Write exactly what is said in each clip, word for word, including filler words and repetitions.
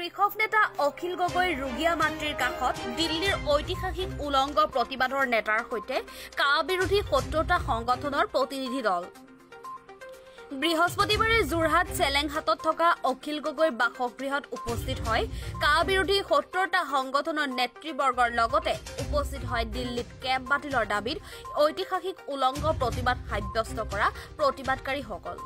কৃষক নেতা অখিল গগৈ ৰুগীয়া মাতৃৰ কাষত দিল্লীৰ ঐতিহাসিক উলংগ প্ৰতিবাদৰ নেতাৰ সৈতে কা বিৰোধী সত্তৰটা সংগঠনৰ প্ৰতিনিধি দল বৃহস্পতিবাৰে যোৰহাট চেলেংহাটত থকা অখিল গগৈ বাসগৃহত উপস্থিত হয় কা বিৰোধী সত্তৰটা সংগঠনৰ নেতৃবৰ্গৰ লগতে উপস্থিত হয় দিল্লীত কেব বাতিলৰ দাবীত ঐতিহাসিক উলংগ প্ৰতিবাদ সাব্যস্ত কৰা প্ৰতিবাদকাৰীসকল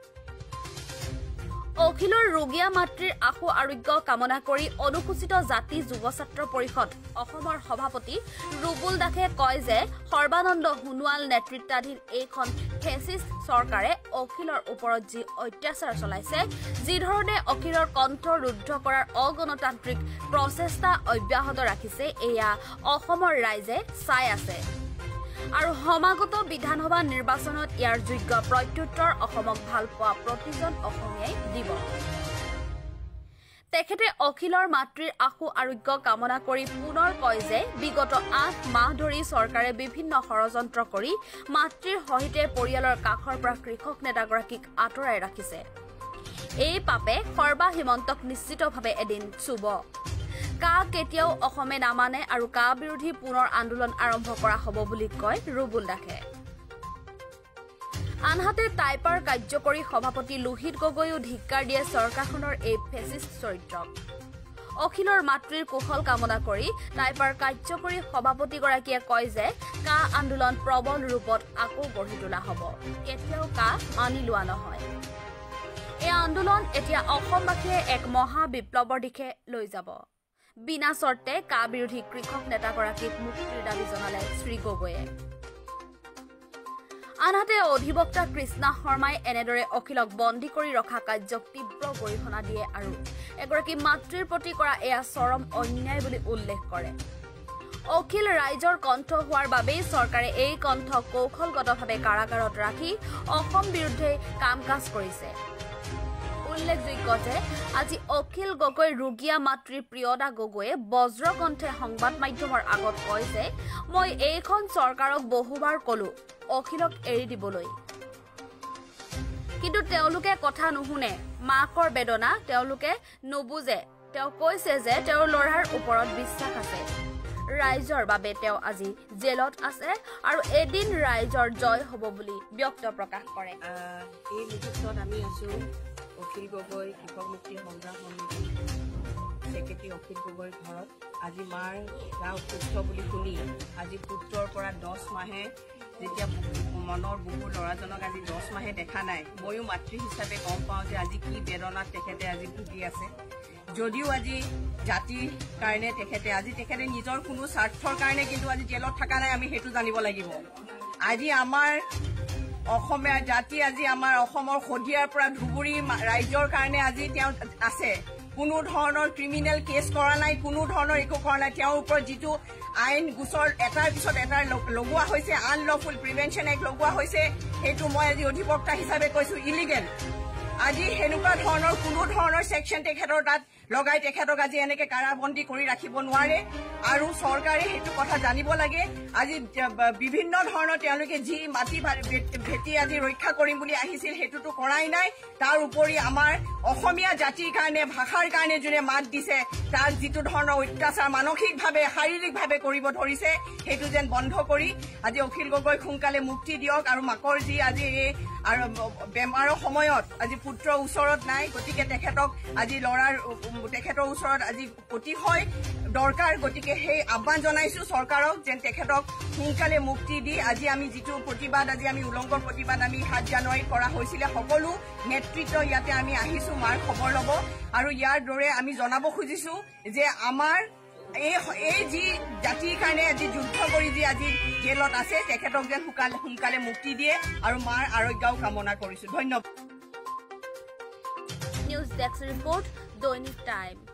অখিলৰ ৰুগীয়া মাতৃৰ আশু আৰোগ্য কামনা কৰি অনুসূচিত জাতি যুৱ ছাত্ৰ পৰিষদ অসমৰ সভাপতি ৰুবুল দাসে কয় যে সৰ্বানন্দ সোণোৱাল নেতৃত্বাধীন এইখন ফেচিষ্ট চৰকাৰে অখিলৰ ওপৰত যি অত্যাচাৰ চলাইছে যি ধৰণে অখিলৰ কণ্ঠ ৰুদ্ধ কৰাৰ অগণতান্ত্ৰিক প্ৰচেষ্টা অব্যাহত ৰাখিছে এয়া অসমৰ ৰাইজে চাই আছে আৰু সমাগত বিধানসভা নিৰ্বাচনত ইয়াৰ যোগ্য প্ৰত্যুত্তৰ অসমক ভাল পোৱা প্ৰতিজন অসমীয়াই দিব তেখেতে অখিলৰ মাতৃৰ আশু আৰোগ্য কামনা কৰি পুনৰ কয় যে বিগত আঠ মাহ ধৰি চৰকাৰে বিভিন্ন ষড়যন্ত্ৰ কৰি মাতৃৰ সহিতে পৰিয়ালৰ কাষৰ পৰা কৃষক নেতাগৰাকীক আঁতৰাই ৰাখিছে এই পাপে সৰ্বা হিমন্তক নিশ্চিতভাৱে এদিন চুব কা কেতিয়াও অসমে নামানে আৰু কা বিৰোধী পুনৰ আন্দোলন আৰম্ভ কৰা হ'ব বুলি কয় ৰুবুল দাসে আনহাতে টাইপাৰ কাৰ্যকৰী সভাপতি লোহিত গগৈও ধিক্কাৰ দিয়ে চৰকাৰখনৰ এই ফেচিষ্ট চৰিত্ৰক অখিলৰ মাতৃৰ কুশল কামনা কৰি টাইপাৰ কাৰ্যকৰী সভাপতিগৰাকীয়ে কয় যে কা আন্দোলন প্ৰবল ৰূপত আকৌ গঢ়ি তোলা হ'ব কেতিয়াও কা মানি লোৱা নহয় এই আন্দোলন এতিয়া অসমবাসীয়ে এক মহা বিপ্লৱৰ দিশে লৈ যাব বিনা চৰ্তে কা বিৰোধী কৃষক নেতাগৰাকীক মুক্তিৰ দাবী জনালে শ্ৰী গগৈয়ে আনহাতে অধিবক্তা কৃষ্ণা শৰ্মাই এনেদৰে অখিলক বন্দী কৰি ৰখা কাৰ্যক তীব্ৰ গৰিহণা দিয়ে আৰু এগৰাকী মাতৃৰ প্ৰতি কৰা এয়া চৰম অন্যায় বুলি উল্লেখ কৰে অখিল ৰাইজৰ কণ্ঠ হোৱাৰ বাবেই চৰকাৰে এই কণ্ঠ কৌশলগতভাৱে কাৰাগাৰত ৰাখি অসম বিৰুদ্ধে কাম কাজ কৰিছে উল্লেখযোগ্য যে আজি অখিল গগৈ ৰুগীয়া মাতৃ প্ৰিয়দা গগৈয়ে বজ্ৰকণ্ঠে সংবাদ মাধ্যমৰ আগত কয় যে মই এইখন চৰকাৰক বহুবাৰ কলো অখিলক এৰি দিবলৈ কিন্তু তেওঁলোকে কথা নুশুনে মাকৰ বেদনা তেওঁলোকে নুবুজে তেওঁ কৈছে যে তেওঁৰ ল'ৰাৰ ওপৰত বিশ্বাস আছে ৰাইজৰ বাবে তেওঁ আজি জেলত আছে আৰু এদিন ৰাইজৰ জয় হ'ব বুলি ব্যক্ত প্ৰকাশ কৰে এই মুহূৰ্তত আমি আছো অখিল গগৈ কৃষক মুক্তি সংগ্ৰাম সমিতি ছেক্ৰেটাৰী অখিল গগৈৰ ঘৰত আজি মাৰ গা অসুস্থ বুলি শুনি আজি পুত্ৰৰ পৰা দহ মাহে যেতিয়া মনৰ বহু ল'ৰাজনক আজি দহ মাহে দেখা নাই ময়ো মাতৃ হিচাপে গম পাওঁ যে আজি কি বেদনাত তেখেতে আজি ভুগি আছে যদিও আজি জাতিৰ কাৰণে তেখেতে আজি তেখেতে নিজৰ কোনো স্বাৰ্থৰ কাৰণে কিন্তু আজি জেলত থকা নাই আমি সেইটো জানিব লাগিব আজি আমাৰ অসমীয়া জাতি আজি আমাৰ অসমৰ সদিয়াৰ পৰা ধুবুৰী ৰাইজৰ কাৰণে আজি তেওঁ আছে কোনো ধৰণৰ ক্ৰিমিনেল কেছ কৰা নাই কোনো ধৰণৰ একো কৰা নাই তেওঁৰ ওপৰত যিটো আইন গোচৰ এটাৰ পিছত এটাৰ লগোৱা হৈছে আনলফুল প্ৰিভেনশ্যন এক্ট লগোৱা হৈছে সেইটো মই আজি অধিবক্তা হিচাপে কৈছো ইলিগেল আজি সেনেকুৱা ধৰণৰ কোনো ধৰণৰ ছেকশ্যন তেখেতৰ তাত লগাই তেখেতক আজি এনেকে কাৰাবন্দী কৰি ৰাখিব নোৱাৰে আৰু চৰকাৰে সেইটো কথা জানিব লাগে আজি বিভিন্ন ধৰণৰ তেওঁলোকে যি মাটি ভেটি আজি ৰক্ষা কৰিম বুলি আহিছিল সেইটোতো কৰাই নাই তাৰ উপৰি আমাৰ অসমীয়া জাতিৰ কাৰণে ভাষাৰ কাৰণে যোনে মাত দিছে তাৰ যিটো ধৰণৰ অত্যাচাৰ মানসিকভাৱে শাৰীৰিকভাৱে কৰিব ধৰিছে সেইটো যেন বন্ধ কৰি আজি অখিল গগৈ সোনকালে মুক্তি দিয়ক আৰু মাকৰ যি আজি এই আৰু বেমাৰৰ সময়ত আজি পুত্ৰৰ ওচৰত নাই গতিকে তেখেতক আজি ল'ৰাৰ তেখেতৰ ওচৰত আজি অতিশয় দৰকাৰ গতিকে সেই আহ্বান জনাইছো চৰকাৰক যেন তেখেতক সোনকালে মুক্তি দি আজি আমি যিটো প্ৰতিবাদ আজি আমি উলংগৰ প্ৰতিবাদ আমি সাত জানুৱাৰীত কৰা হৈছিলে সকলো নেতৃত্ব ইয়াতে আমি আহিছো মাৰ খবৰ ল'ব আৰু ইয়াৰ দৰে আমি জনাব খুজিছো যে আমাৰ এই এই যি জাতিৰ কাৰণে আজি যুদ্ধ কৰি যি আজি জেলত আছে তেখেতক যেন সোনকালে মুক্তি দিয়ে আৰু মাৰ আৰোগ্যও কামনা কৰিছো ধন্যবাদ নিউজ ডেস্ক ৰিপোৰ্ট দৈনিক টাইম।